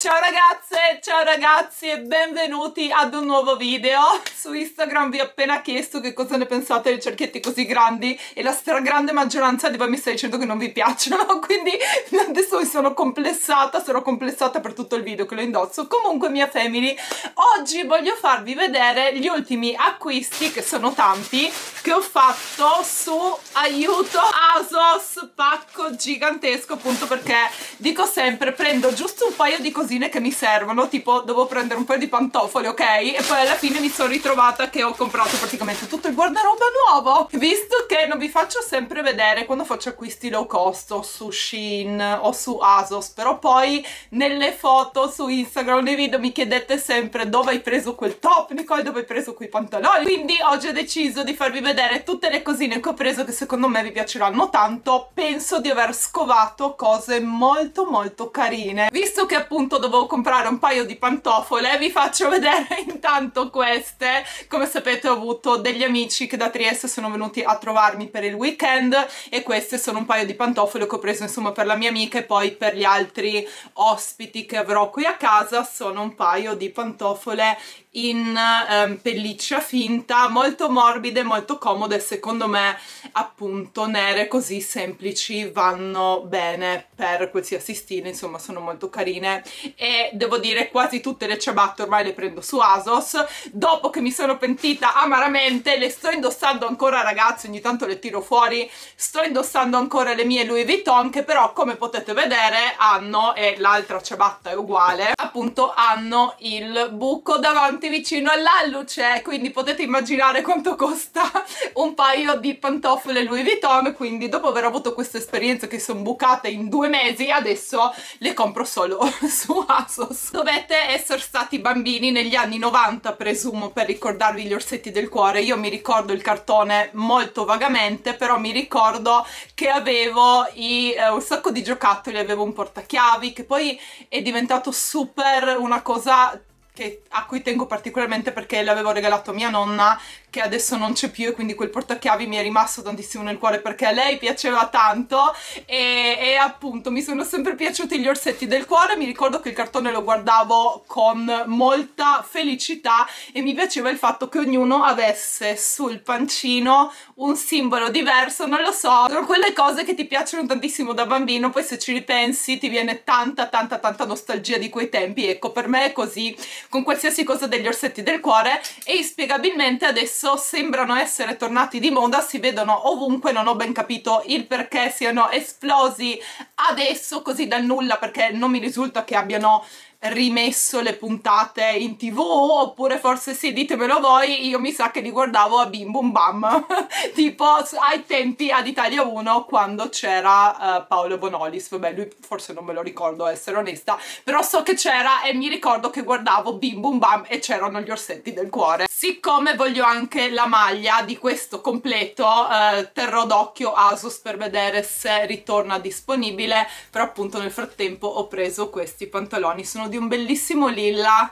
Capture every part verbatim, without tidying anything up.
Ciao ragazze, ciao ragazzi e benvenuti ad un nuovo video. Su Instagram vi ho appena chiesto che cosa ne pensate dei cerchietti così grandi e la stragrande maggioranza di voi mi sta dicendo che non vi piacciono, quindi adesso mi sono complessata, sarò complessata per tutto il video che lo indosso. Comunque mia family, oggi voglio farvi vedere gli ultimi acquisti, che sono tanti, che ho fatto su, aiuto, ASOS, pacco gigantesco, appunto perché dico sempre prendo giusto un paio di cosine che mi servono, tipo dovevo prendere un paio di pantofole, ok? E poi alla fine mi sono ritrovata che ho comprato praticamente tutto il guardaroba nuovo, visto che non vi faccio sempre vedere quando faccio acquisti low cost o su Shein o su ASOS, però poi nelle foto su Instagram, nei video mi chiedete sempre dove hai preso quel top, Nicole, dove hai preso quei pantaloni, quindi oggi ho deciso di farvi vedere tutte le cosine che ho preso che secondo me vi piaceranno tanto. Penso di aver scovato cose molto molto carine, visto che appunto dovevo comprare un paio di pantofole. Vi faccio vedere intanto queste. Come sapete ho avuto degli amici che da Trieste sono venuti a trovarmi per il weekend e queste sono un paio di pantofole che ho preso insomma per la mia amica, e poi per gli altri ospiti che avrò qui a casa sono un paio di pantofole in um, pelliccia finta, molto morbide, molto comode, secondo me appunto nere così semplici vanno bene per qualsiasi stile, insomma sono molto carine. E devo dire quasi tutte le ciabatte ormai le prendo su ASOS, dopo che mi sono pentita amaramente. Le sto indossando ancora ragazzi, ogni tanto le tiro fuori, sto indossando ancora le mie Louis Vuitton, che però come potete vedere hanno, e l'altra ciabatta è uguale, appunto hanno il buco davanti vicino all'alluce, quindi potete immaginare quanto costa un paio di pantofole Louis Vuitton. Quindi dopo aver avuto questa esperienza che sono bucate in due mesi, adesso le compro solo su ASOS. Dovete essere stati bambini negli anni novanta presumo per ricordarvi gli orsetti del cuore. Io mi ricordo il cartone molto vagamente, però mi ricordo che avevo i, eh, un sacco di giocattoli, avevo un portachiavi che poi è diventato super una cosa che, a cui tengo particolarmente perché l'avevo regalato a mia nonna, che adesso non c'è più, e quindi quel portachiavi mi è rimasto tantissimo nel cuore perché a lei piaceva tanto e, e appunto mi sono sempre piaciuti gli orsetti del cuore. Mi ricordo che il cartone lo guardavo con molta felicità e mi piaceva il fatto che ognuno avesse sul pancino un simbolo diverso, non lo so, sono quelle cose che ti piacciono tantissimo da bambino, poi se ci ripensi ti viene tanta tanta tanta nostalgia di quei tempi. Ecco, per me è così con qualsiasi cosa degli orsetti del cuore, e inspiegabilmente adesso sembrano essere tornati di moda, si vedono ovunque. Non ho ben capito il perché siano esplosi adesso così dal nulla, perché non mi risulta che abbiano rimesso le puntate in tv, oppure forse sì, ditemelo voi. Io mi sa che li guardavo a Bim Bum Bam tipo ai tempi ad Italia uno quando c'era uh, Paolo Bonolis. Vabbè, lui forse non me lo ricordo, a essere onesta, però so che c'era e mi ricordo che guardavo Bim Bum Bam e c'erano gli orsetti del cuore. Siccome voglio anche la maglia di questo completo, uh, terrò d'occhio ASOS per vedere se ritorna disponibile, però appunto nel frattempo ho preso questi pantaloni, sono di un bellissimo lilla.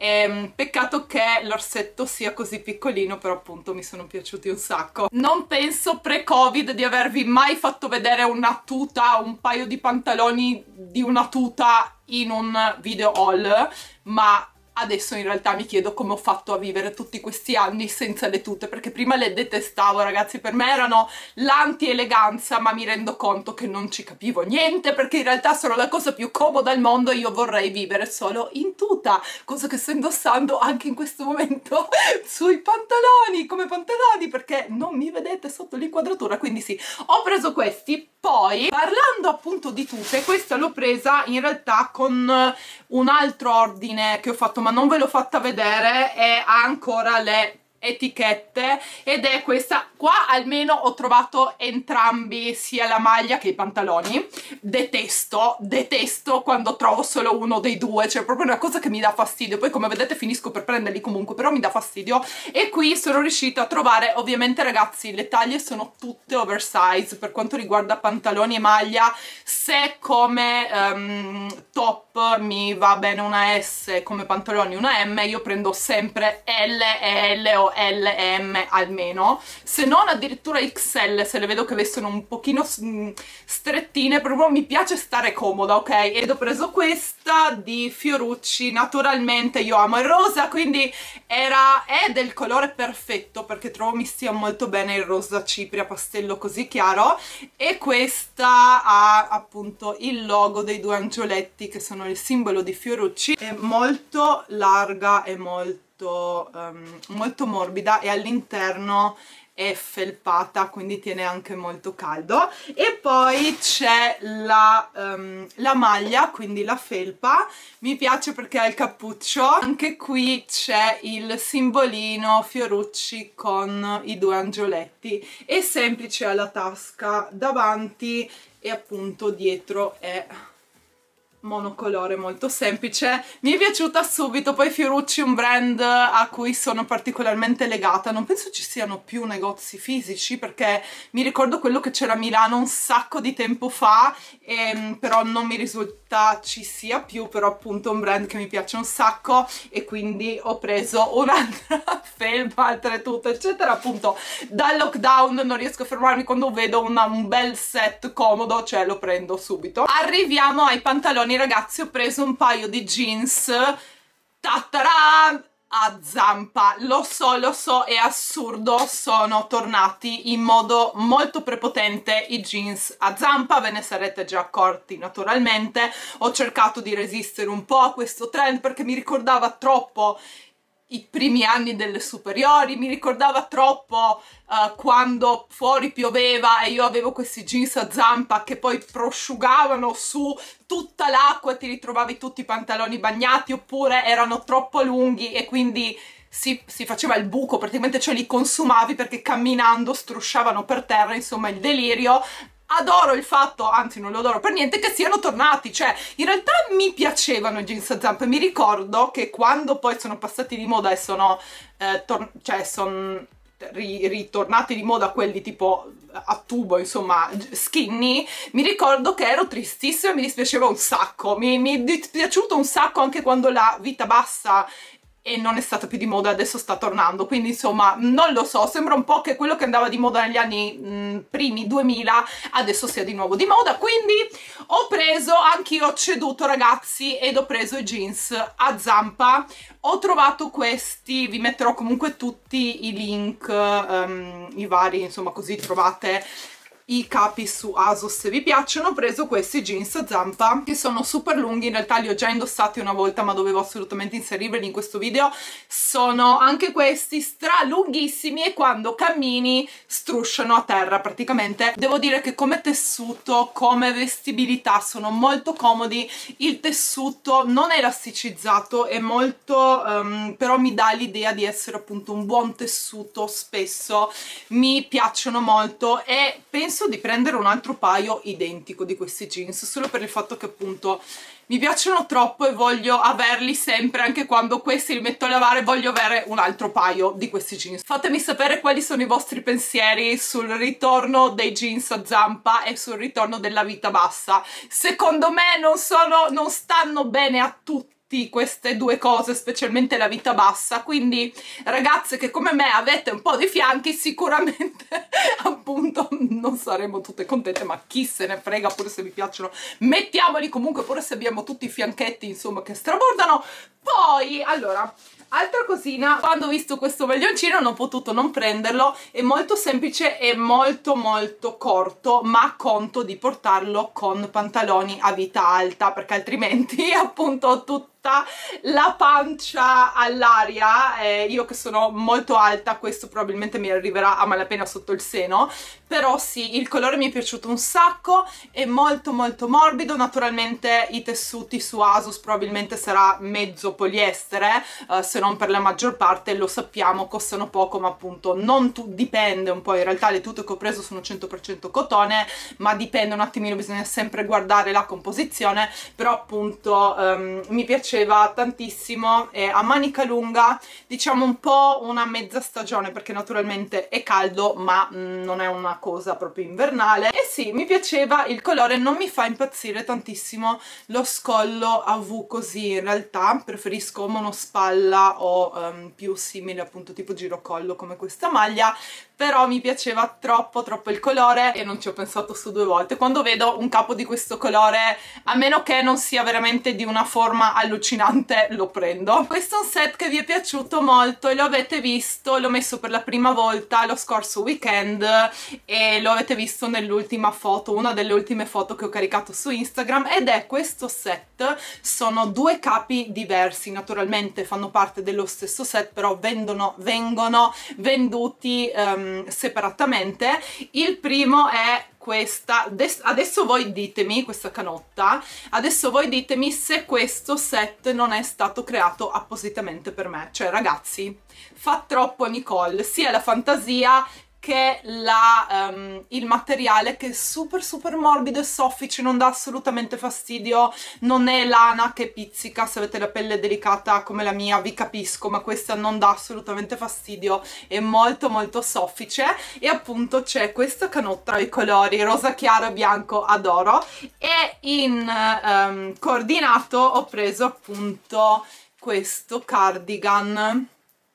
E, peccato che l'orsetto sia così piccolino, però appunto mi sono piaciuti un sacco. Non penso pre-covid di avervi mai fatto vedere una tuta, un paio di pantaloni di una tuta in un video haul, ma adesso in realtà mi chiedo come ho fatto a vivere tutti questi anni senza le tute, perché prima le detestavo ragazzi, per me erano l'anti-eleganza, ma mi rendo conto che non ci capivo niente, perché in realtà sono la cosa più comoda al mondo e io vorrei vivere solo in tuta, cosa che sto indossando anche in questo momento sui pantaloni, come pantaloni, perché non mi vedete sotto l'inquadratura. Quindi sì, ho preso questi. Poi, parlando appunto di tute, questa l'ho presa in realtà con un altro ordine che ho fatto, ma non ve l'ho fatta vedere, e ha ancora le etichette, ed è questa qua. Almeno ho trovato entrambi, sia la maglia che i pantaloni. Detesto, detesto quando trovo solo uno dei due, cioè proprio una cosa che mi dà fastidio. Poi come vedete finisco per prenderli comunque, però mi dà fastidio. E qui sono riuscita a trovare, ovviamente ragazzi le taglie sono tutte oversize per quanto riguarda pantaloni e maglia. Se come um, top mi va bene una S, come pantaloni una M, io prendo sempre L, L o L e M almeno, se non addirittura X L se le vedo che vestono un pochino strettine, proprio mi piace stare comoda, ok? Ed ho preso questa di Fiorucci, naturalmente io amo il rosa, quindi era, è del colore perfetto perché trovo mi stia molto bene il rosa cipria pastello così chiaro, e questa ha appunto il logo dei due angioletti che sono il simbolo di Fiorucci. È molto larga e molto, um, molto morbida e all'interno è felpata, quindi tiene anche molto caldo. E poi c'è la, um, la maglia, quindi la felpa, mi piace perché ha il cappuccio, anche qui c'è il simbolino Fiorucci con i due angioletti, è semplice alla tasca davanti e appunto dietro è monocolore, molto semplice, mi è piaciuta subito. Poi Fiorucci è un brand a cui sono particolarmente legata, non penso ci siano più negozi fisici perché mi ricordo quello che c'era a Milano un sacco di tempo fa, e, però non mi risulta ci sia più, però appunto è un brand che mi piace un sacco e quindi ho preso un'altra felpa, altre tutte eccetera. Appunto dal lockdown non riesco a fermarmi, quando vedo una, un bel set comodo cioè lo prendo subito. Arriviamo ai pantaloni, ragazzi. Ho preso un paio di jeans tatara a zampa, lo so, lo so, è assurdo, sono tornati in modo molto prepotente i jeans a zampa, ve ne sarete già accorti naturalmente. Ho cercato di resistere un po' a questo trend perché mi ricordava troppo i primi anni delle superiori, mi ricordava troppo uh, quando fuori pioveva e io avevo questi jeans a zampa che poi prosciugavano su tutta l'acqua e ti ritrovavi tutti i pantaloni bagnati, oppure erano troppo lunghi e quindi si, si faceva il buco, praticamente cioè li consumavi perché camminando strusciavano per terra, insomma il delirio. Adoro il fatto, anzi non lo adoro per niente, che siano tornati, cioè in realtà mi piacevano i jeans a zampe. Mi ricordo che quando poi sono passati di moda e sono eh, cioè sono ri ritornati di moda quelli tipo a tubo, insomma skinny, mi ricordo che ero tristissima e mi dispiaceva un sacco, mi, mi è dispiaciuto un sacco anche quando la vita bassa e non è stata più di moda, adesso sta tornando, quindi insomma non lo so, sembra un po' che quello che andava di moda negli anni mh, primi duemila adesso sia di nuovo di moda, quindi ho preso, anch'io ho ceduto ragazzi ed ho preso i jeans a zampa. Ho trovato questi, vi metterò comunque tutti i link, um, i vari, insomma così trovate i capi su ASOS se vi piacciono. Ho preso questi jeans a zampa che sono super lunghi, in realtà li ho già indossati una volta ma dovevo assolutamente inserirveli in questo video. Sono anche questi stra lunghissimi e quando cammini strusciano a terra praticamente. Devo dire che come tessuto, come vestibilità sono molto comodi, il tessuto non è elasticizzato, è molto um, però mi dà l'idea di essere appunto un buon tessuto, spesso mi piacciono molto e penso di prendere un altro paio identico di questi jeans, solo per il fatto che appunto mi piacciono troppo e voglio averli sempre, anche quando questi li metto a lavare voglio avere un altro paio di questi jeans. Fatemi sapere quali sono i vostri pensieri sul ritorno dei jeans a zampa e sul ritorno della vita bassa. Secondo me non sono, non stanno bene a tutti queste due cose, specialmente la vita bassa, quindi ragazze che come me avete un po' di fianchi sicuramente appunto non saremo tutte contente, ma chi se ne frega, pure se vi piacciono mettiamoli comunque, pure se abbiamo tutti i fianchetti insomma che strabordano. Poi allora, altra cosina, quando ho visto questo maglioncino non ho potuto non prenderlo, è molto semplice e molto molto corto, ma conto di portarlo con pantaloni a vita alta perché altrimenti appunto ho tutta la pancia all'aria, eh, io che sono molto alta questo probabilmente mi arriverà a malapena sotto il seno, però sì, il colore mi è piaciuto un sacco, è molto molto morbido, naturalmente i tessuti su ASOS probabilmente sarà mezzo poliestere, eh, se non per la maggior parte, lo sappiamo, costano poco ma appunto non tu, dipende un po', in realtà le tute che ho preso sono cento per cento cotone, ma dipende un attimino, bisogna sempre guardare la composizione, però appunto um, mi piace piaceva tantissimo, è a manica lunga, diciamo un po' una mezza stagione perché naturalmente è caldo ma mh, non è una cosa proprio invernale. E sì, mi piaceva il colore, non mi fa impazzire tantissimo lo scollo a V così, in realtà preferisco monospalla o um, più simile appunto tipo girocollo come questa maglia, però mi piaceva troppo troppo il colore e non ci ho pensato su due volte. Quando vedo un capo di questo colore, a meno che non sia veramente di una forma allucinante, lo prendo. Questo è un set che vi è piaciuto molto e lo avete visto, l'ho messo per la prima volta lo scorso weekend e lo avete visto nell'ultima foto, una delle ultime foto che ho caricato su Instagram, ed è questo set. Sono due capi diversi, naturalmente fanno parte dello stesso set, però vendono, vengono venduti um, separatamente. Il primo è questa, adesso voi ditemi, questa canotta, adesso voi ditemi se questo set non è stato creato appositamente per me. Cioè ragazzi, fa troppo Nicole, sia la fantasia che la, um, il materiale, che è super super morbido e soffice, non dà assolutamente fastidio, non è lana che pizzica. Se avete la pelle delicata come la mia vi capisco, ma questa non dà assolutamente fastidio, è molto molto soffice. E appunto c'è questa canotta i colori rosa chiaro e bianco, adoro, e in um, coordinato ho preso appunto questo cardigan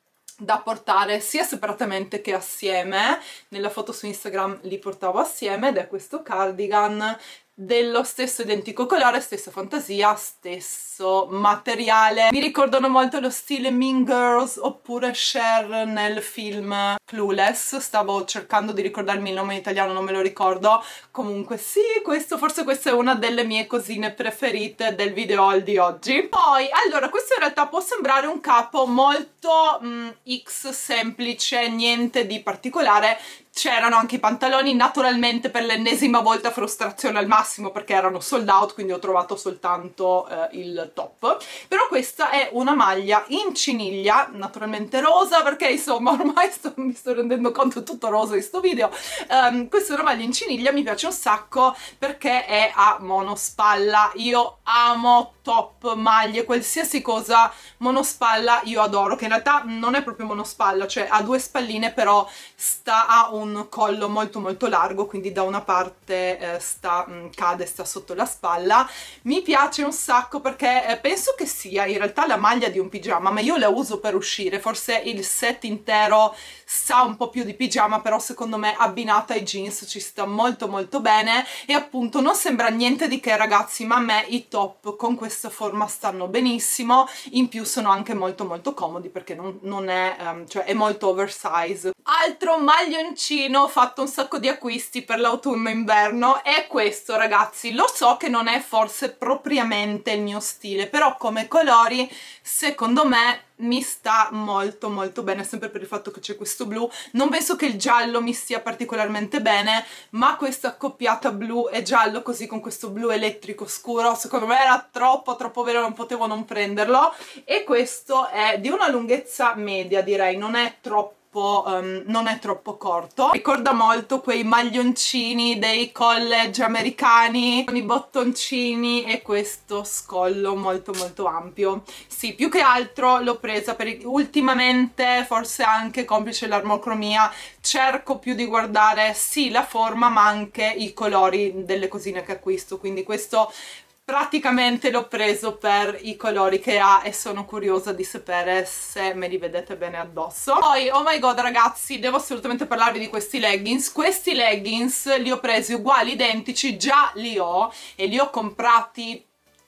da portare sia separatamente che assieme. Nella foto su Instagram li portavo assieme ed è questo cardigan dello stesso identico colore, stessa fantasia, stesso materiale. Mi ricordano molto lo stile Mean Girls oppure Cher nel film Clueless. Stavo cercando di ricordarmi il nome in italiano, non me lo ricordo. Comunque sì, questo, forse questa è una delle mie cosine preferite del video haul di oggi. Poi, allora, questo in realtà può sembrare un capo molto mm, X semplice, niente di particolare. C'erano anche i pantaloni, naturalmente per l'ennesima volta frustrazione al massimo perché erano sold out, quindi ho trovato soltanto eh, il top. Però questa è una maglia in ciniglia, naturalmente rosa, perché insomma ormai sto, mi sto rendendo conto è tutto rosa in questo video. Um, questa è una maglia in ciniglia, mi piace un sacco perché è a monospalla. Io amo top, maglie, qualsiasi cosa monospalla io adoro, che in realtà non è proprio monospalla, cioè ha due spalline però sta a un collo molto molto largo, quindi da una parte eh, sta, mh, cade, sta sotto la spalla. Mi piace un sacco perché eh, penso che sia in realtà la maglia di un pigiama, ma io la uso per uscire, forse il set intero sa un po' più di pigiama, però secondo me abbinata ai jeans ci sta molto molto bene. E appunto non sembra niente di che ragazzi, ma a me i top con questa forma stanno benissimo, in più sono anche molto molto comodi perché non, non è, um, cioè è molto oversize. Altro maglioncino, ho fatto un sacco di acquisti per l'autunno inverno, è questo ragazzi. Lo so che non è forse propriamente il mio stile, però come colori secondo me mi sta molto molto bene, sempre per il fatto che c'è questo blu. Non penso che il giallo mi stia particolarmente bene, ma questa accoppiata blu e giallo così con questo blu elettrico scuro secondo me era troppo troppo vero, non potevo non prenderlo. E questo è di una lunghezza media, direi, non è troppo Um, non è troppo corto, ricorda molto quei maglioncini dei college americani con i bottoncini e questo scollo molto molto ampio. Sì, più che altro l'ho presa per ultimamente, forse anche complice l'armocromia, cerco più di guardare sì la forma ma anche i colori delle cosine che acquisto, quindi questo praticamente l'ho preso per i colori che ha e sono curiosa di sapere se me li vedete bene addosso. Poi, oh my god ragazzi, devo assolutamente parlarvi di questi leggings. Questi leggings li ho presi uguali, identici, già li ho e li ho comprati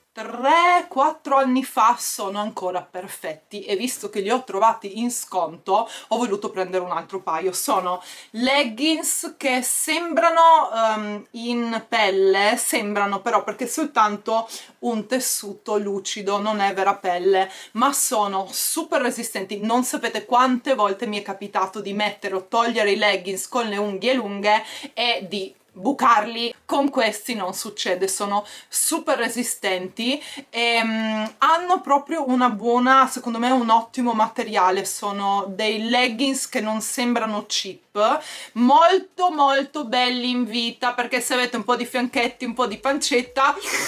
tre quattro anni fa, sono ancora perfetti e visto che li ho trovati in sconto ho voluto prendere un altro paio. Sono leggings che sembrano um, in pelle, sembrano però perché è soltanto un tessuto lucido, non è vera pelle, ma sono super resistenti. Non sapete quante volte mi è capitato di mettere o togliere i leggings con le unghie lunghe e di bucarli. Con questi non succede, sono super resistenti e um, hanno proprio una buona, secondo me un ottimo materiale. Sono dei leggings che non sembrano cheap, molto molto belli in vita, perché se avete un po' di fianchetti, un po' di pancetta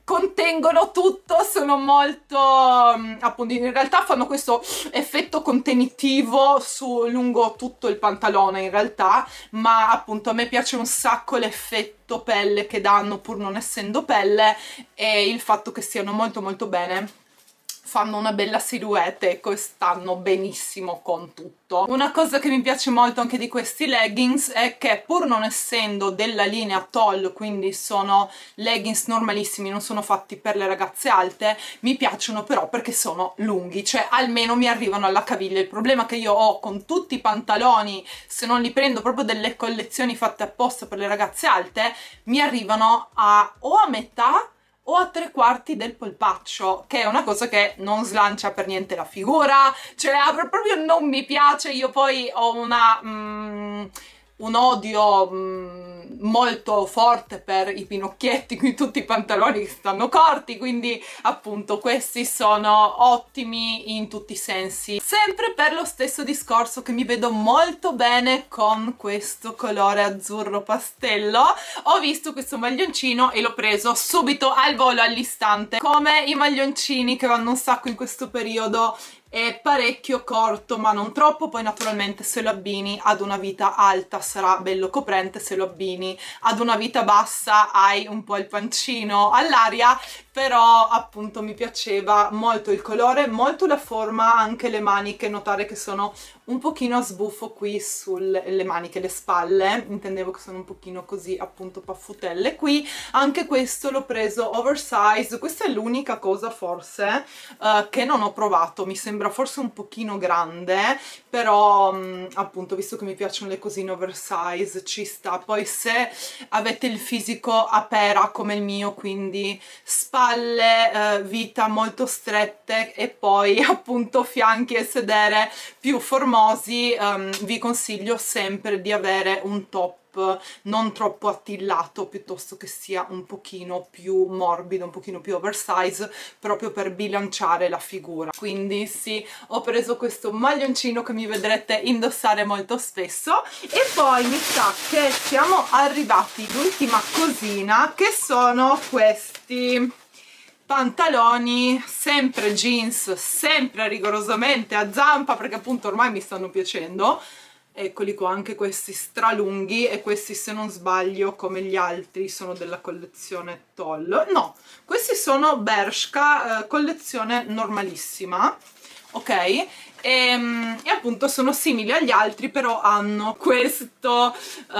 contengono tutto, sono molto appunto, in realtà fanno questo effetto contenitivo su lungo tutto il pantalone in realtà, ma appunto a me piace un sacco l'effetto pelle che danno pur non essendo pelle, e il fatto che stiano molto molto bene, fanno una bella silhouette, ecco, e stanno benissimo con tutto. Una cosa che mi piace molto anche di questi leggings è che pur non essendo della linea Tall, quindi sono leggings normalissimi, non sono fatti per le ragazze alte, mi piacciono però perché sono lunghi, cioè almeno mi arrivano alla caviglia. Il problema che io ho con tutti i pantaloni, se non li prendo proprio delle collezioni fatte apposta per le ragazze alte, mi arrivano a o a metà o a tre quarti del polpaccio, che è una cosa che non slancia per niente la figura, cioè proprio non mi piace. Io poi ho una... Mm, un odio mh, molto forte per i pinocchietti, quindi tutti i pantaloni che stanno corti, quindi appunto questi sono ottimi in tutti i sensi. Sempre per lo stesso discorso che mi vedo molto bene con questo colore azzurro pastello, ho visto questo maglioncino e l'ho preso subito al volo, all'istante. Come i maglioncini che vanno un sacco in questo periodo, è parecchio corto ma non troppo, poi naturalmente se lo abbini ad una vita alta sarà bello coprente, se lo abbini ad una vita bassa hai un po' il pancino all'aria, però appunto mi piaceva molto il colore, molto la forma, anche le maniche, notare che sono un pochino a sbuffo qui sulle maniche, le spalle, intendevo che sono un pochino così appunto paffutelle qui. Anche questo l'ho preso oversize, questa è l'unica cosa forse uh, che non ho provato, mi sembra forse un pochino grande, però um, appunto visto che mi piacciono le cosine oversize ci sta. Poi se avete il fisico a pera come il mio, quindi spalle, uh, vita molto strette e poi appunto fianchi e sedere più formosi, Um, vi consiglio sempre di avere un top non troppo attillato, piuttosto che sia un pochino più morbido, un pochino più oversize, proprio per bilanciare la figura. Quindi sì, ho preso questo maglioncino che mi vedrete indossare molto spesso. E poi mi sa che siamo arrivati all'ultima cosina, che sono questi pantaloni, sempre jeans, sempre rigorosamente a zampa, perché appunto ormai mi stanno piacendo. Eccoli qua, anche questi stralunghi, e questi, se non sbaglio, come gli altri, sono della collezione Tall. No, questi sono Bershka, eh, collezione normalissima, ok? E, e appunto sono simili agli altri, però hanno questo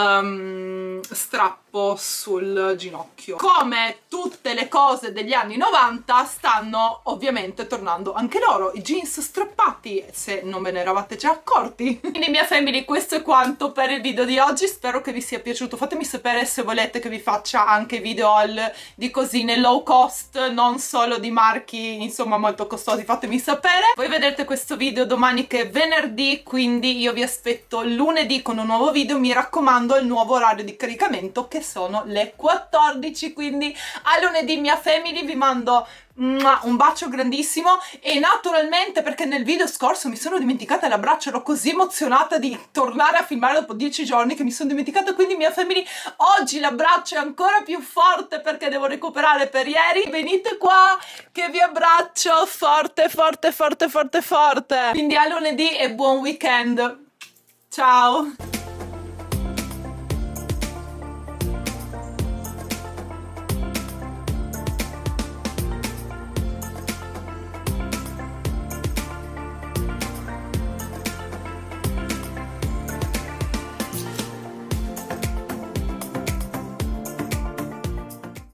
um, strappo sul ginocchio. Come tutte le cose degli anni novanta, stanno ovviamente tornando anche loro i jeans strappati, se non ve ne eravate già accorti. Quindi mia family, questo è quanto per il video di oggi, spero che vi sia piaciuto. Fatemi sapere se volete che vi faccia anche video haul di cosine low cost, non solo di marchi insomma molto costosi, fatemi sapere. Voi vedrete questo video domani che è venerdì, quindi io vi aspetto lunedì con un nuovo video. Mi raccomando, il nuovo orario di caricamento che sono le quattordici, quindi a lunedì mia family, vi mando un bacio grandissimo. E naturalmente, perché nel video scorso mi sono dimenticata l'abbraccio, ero così emozionata di tornare a filmare dopo dieci giorni che mi sono dimenticata, quindi mia family, oggi l'abbraccio è ancora più forte perché devo recuperare per ieri. Venite qua che vi abbraccio forte forte forte forte forte. Quindi a lunedì e buon weekend, ciao!